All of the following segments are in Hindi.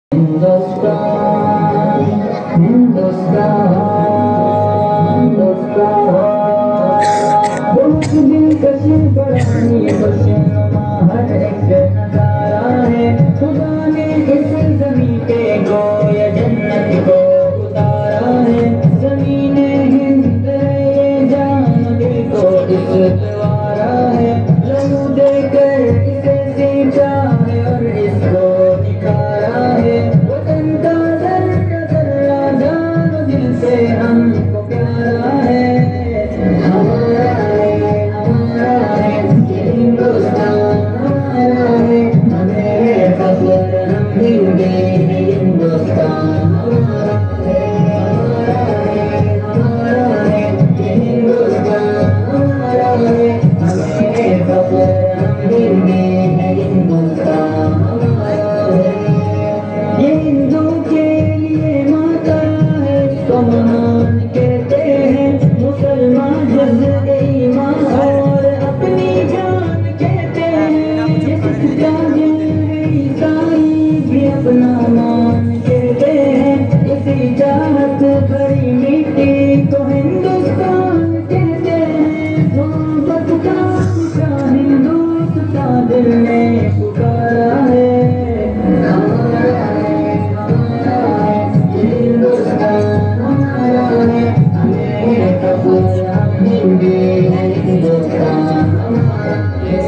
हिंदुस्तान हिंदुस्तान बहुत दिलकश बड़ानी खुशनुमा हर एक नजारा है। खुदा ने इस जमीन पे गोया जन्नत को उतारा है। ज़मीने हिंद है ये जान दिल को इस्तवारा है। लहू देकर इसे सींचा है और इसको निखारा है। वतन का जर्रा जर्रा जान दिल से हमको प्यारा है। हमारा है ये हिंदुस्तान हमारा है। हमें फख्र हम हिंदू हैं। हिंदुस्तान हमारा है ये हिंदुस्तान हमारा है। हमें फख्र हम हिंदू हैं। हिंदुस्तान हमारा है। ये हिंदू के लिए माता है इसको महान कहते हैं। मुसलमान जज्बे ईमान और अपनी जान कहते हैं। ये क्रिश्चियन ईसाई भी अपना मान कहते हैं। इसी चाहत भरी मिट्टी को हिंदुस्तान कहते हैं। मोहब्बत का हिंदुस्तान दिल में पुकारा है। हमारा है ये हिंदुस्तान हमारा है। हमें फख्र हम हिंदू हैं। हिंदुस्तान हमारा है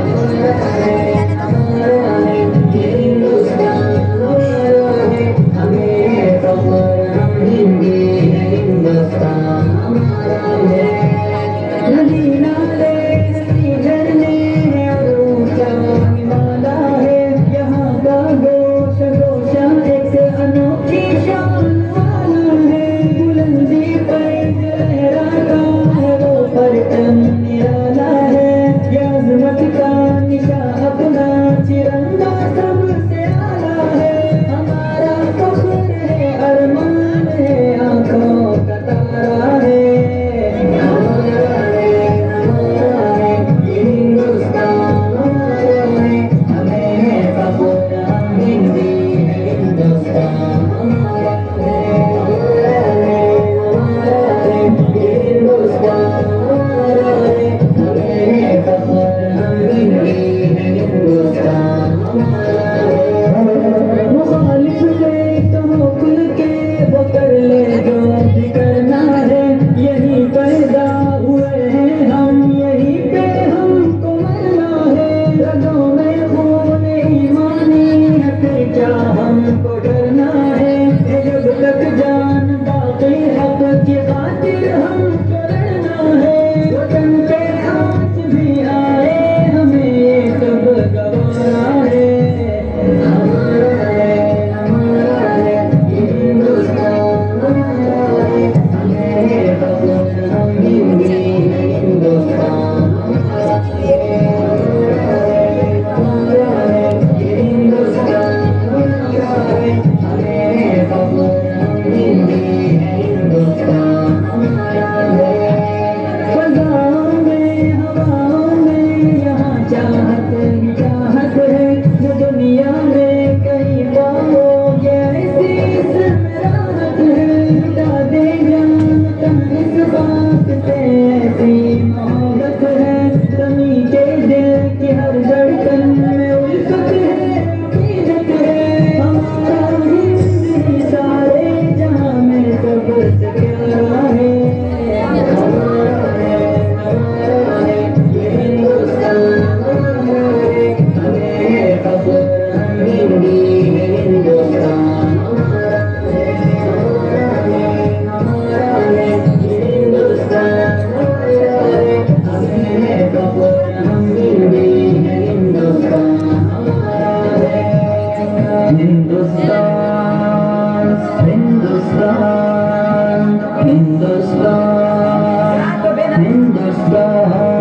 ये हिंदुस्तान हमारा है। हमें फख्र हम हिंदू हैं। हिंदुस्तान हमारा है। नदी नाले नदी झरने हैं और ऊंचा हिमालय है। यहाँ का गोशा गोशा एक अनोखी शान वाला है। बुलंदी पर लहराता है वो परचम निराला है। ये अज़मत का निशा अपना तिरंगा सबसे आला है। हमारा फख्र है अरमान है आँखों का तारा है। हमारा है ये हिंदुस्तान हमारा है। हमें फख्र हम हिंदू हैं। हिंदुस्तान हमारा है ये हिंदुस्तान हमारा है। हमें फख्र हम हिंदू हैं। हिंदुस्तान हमारा है। मुखालिफ से कहो खुल के वो कर ले जो भी करना है। यही पैदा हुए हैं हम यही पे हमको मरना है। रगों में खून ईमानी है फिर क्या हमको डरना है। जब तक जान बाकी हक की खातिर हमको लड़ना है। वतन पे आँच भी आए हमें ये सब गवारा है। हमारा है ये हिंदुस्तान हमारा है। हमें फख्र हम हिंदू हैं। हिंदुस्तान हमारा है ये हिंदुस्तान हमारा है। हमें फख्र हम हिंदू हैं। हिंदुस्तान हमारा है। फज़ाओं में हवाओं में यहाँ चाहत ही चाहत है। जो दुनिया में कहीं पाओगे ऐसी इसमें राहत है। मिटा दे जान तन इस बात से ऐसी मोहब्बत है। ज़मीं के दिल की हर धड़कन में उल्फत है अकीदत है। हमारा हिंद ही सारे जहां में सबसे प्यारा है। हमारा है ये हिंदुस्तान हमारा है। हमें फख्र हम हिंदू हैं। हिंदुस्तान हमारा है ये हिंदुस्तान हमारा है। हमें फख्र हम हिंदू हैं। हिंदुस्तान हमारा है। हिंदुस्तान हिंदुस्तान हिंदुस्तान हिंदुस्तान